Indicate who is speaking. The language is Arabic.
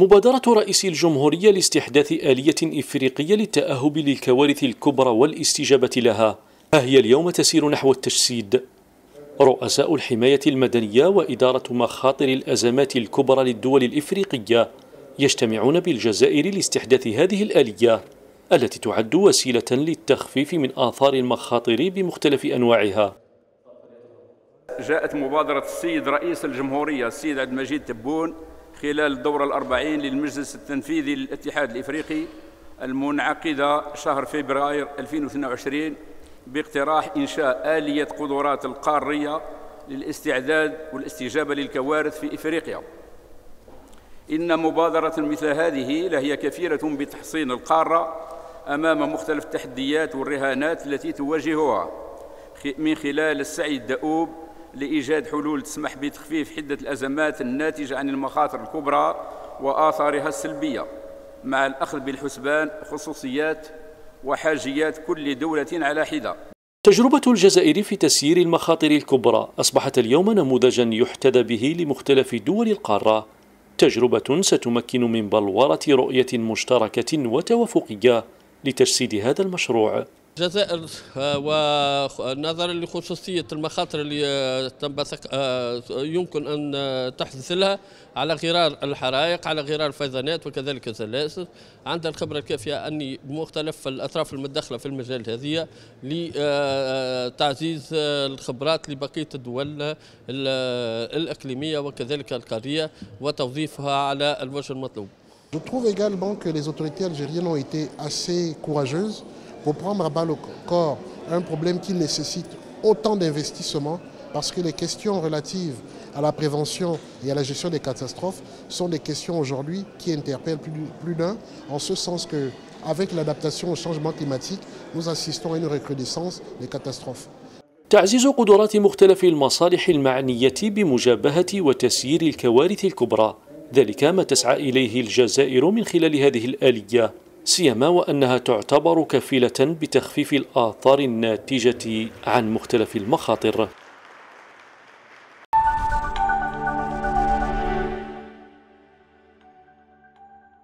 Speaker 1: مبادرة رئيس الجمهورية لاستحداث آلية إفريقية للتأهب للكوارث الكبرى والاستجابة لها ها هي اليوم تسير نحو التجسيد. رؤساء الحماية المدنية وإدارة مخاطر الأزمات الكبرى للدول الإفريقية يجتمعون بالجزائر لاستحداث هذه الآلية التي تعد وسيلة للتخفيف من آثار المخاطر بمختلف أنواعها.
Speaker 2: جاءت مبادرة السيد رئيس الجمهورية السيد عبد المجيد تبون خلال الدورة ال40 للمجلس التنفيذي للاتحاد الإفريقي المنعقدة شهر فبراير 2022 باقتراح إنشاء آلية قدرات القارية للاستعداد والاستجابة للكوارث في إفريقيا. إن مبادرة مثل هذه لهي كفيلة بتحصين القارة أمام مختلف التحديات والرهانات التي تواجهها من خلال السعي الدؤوب لإيجاد حلول تسمح بتخفيف حدة الأزمات الناتجة عن المخاطر الكبرى وآثارها السلبية، مع الأخذ بالحسبان خصوصيات وحاجيات كل دولة على حدة.
Speaker 1: تجربة الجزائر في تسيير المخاطر الكبرى أصبحت اليوم نموذجا يحتذى به لمختلف دول القارة، تجربة ستمكن من بلورة رؤية مشتركة وتوافقية لتجسيد هذا المشروع.
Speaker 3: الجزائر ونظرا لخصوصية المخاطر اللي يمكن أن تحدث لها على غرار الحرائق، على غرار الفيضانات وكذلك الزلازل، عندها الخبرة الكافية أن بمختلف الأطراف المتدخلة في المجال هذه لتعزيز الخبرات لبقية الدول الإقليمية وكذلك القارية وتوظيفها على الوجه المطلوب.
Speaker 4: Je trouve également que les autorités algériennes ont été assez courageuses pour prendre à bas le corps un problème qui nécessite autant d'investissements, parce que les questions relatives à la prévention et à la gestion des catastrophes sont des questions aujourd'hui qui interpellent plus d'un, en ce sens qu'avec l'adaptation au changement climatique, nous assistons à une recrudescence des catastrophes.
Speaker 1: تعزيز قدرات مختلف المصالح المعنية بمجابهة وتسيير الكوارث الكبرى، ذلك ما تسعى إليه الجزائر من خلال هذه الآلية، سيما وأنها تعتبر كفيلة بتخفيف الآثار الناتجة عن مختلف المخاطر.